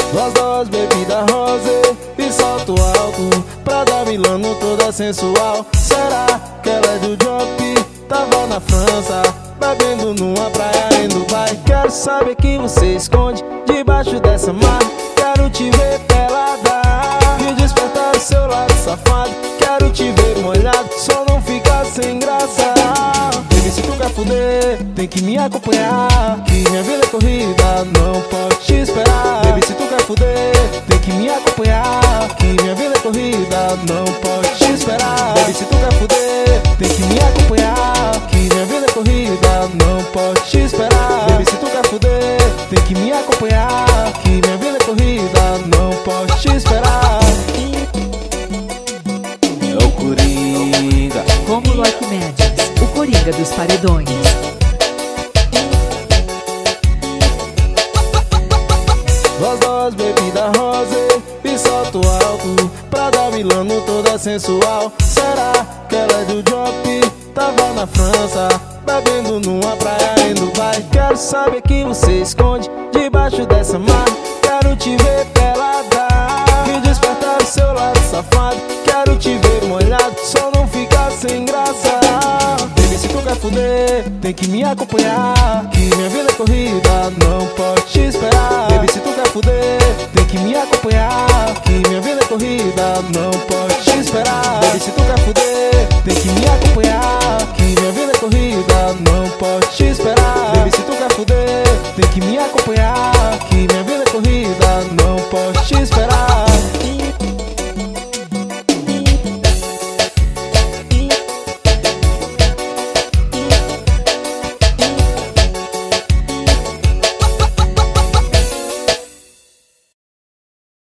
Duas bebida rosé e salto alto, Prada Milano toda sensual. Será que ela é do Jump? Tava na França, bebendo numa praia em Dubai. Quero saber que você esconde debaixo dessa marca. Quero te ver pelada e despertar o seu lado safado. Quero te ver molhado, só não ficar sem graça. Baby, se tu quer fuder, tem que me acompanhar, que minha vida é corrida, não pode te esperar. Baby, se tu quer fuder, tem que me acompanhar, que minha vida é corrida, não pode te esperar. Baby, se tu quer fuder, tem que me acompanhar, que minha vida é corrida, não pode te esperar. Baby, se tu quer fuder, tem que me acompanhar, que minha vida é corrida, não pode te esperar. É o Coringa, Rômulo Arquimedes, o Coringa dos Paredões. Duas bebida rosé e salto alto, Prada Milano toda sensual. Será que ela é do Jump? Tava na França, bebendo numa praia em Dubai. Quero saber que você esconde debaixo dessa marca. Quero te ver pelada e despertar o seu lado safado. Quero te ver molhado, só não ficar sem graça. Baby, se tu quer fuder, tem que me acompanhar, que minha vida é corrida, não pode te esperar. Baby, se tu quer fuder, tem que me acompanhar, que minha vida é corrida, não pode te esperar. Baby, se tu quer fuder, tem que me acompanhar, que minha vida é corrida, não pode te esperar. Baby, se tu quer fuder, tem que me acompanhar,